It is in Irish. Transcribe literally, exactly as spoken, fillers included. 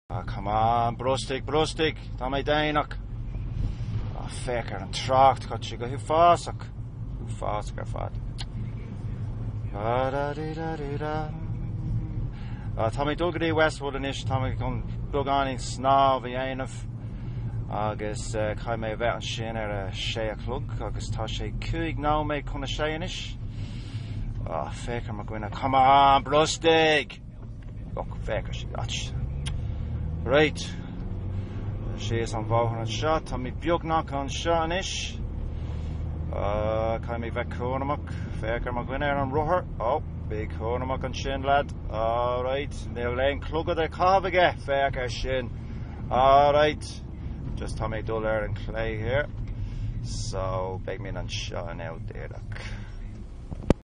Oh, come on, brustig, brustig, tá mé déanaach. Oh, fécar an trácht cut si go hiú fásach. Hiú fásach ar fad. Ba-da-dee-da-dee-da. Uh, tá mé dulgadí Westwood inis, tá mé gon bugáning snáb i dhéanamh. Agus uh, cai mé bheith an sin ar a sé a clog, agus tá sé cúig ná mé chuna sé inis. Oh, fécar mar gine, come on, brustig! Look, fécar si ach. Right. She is an bháthar an seo, tá mí beagnach an seo inis. Uh, cai mé bheith cúnamach, fécar mar gine ar an ruthair. Oh, big cúnamach an sin, lad. All right, níl léon clugad ar cábhaige, fécar sin. All right. Just tá mé dul ar an clay here. So, beag mé an seo an eil déadach.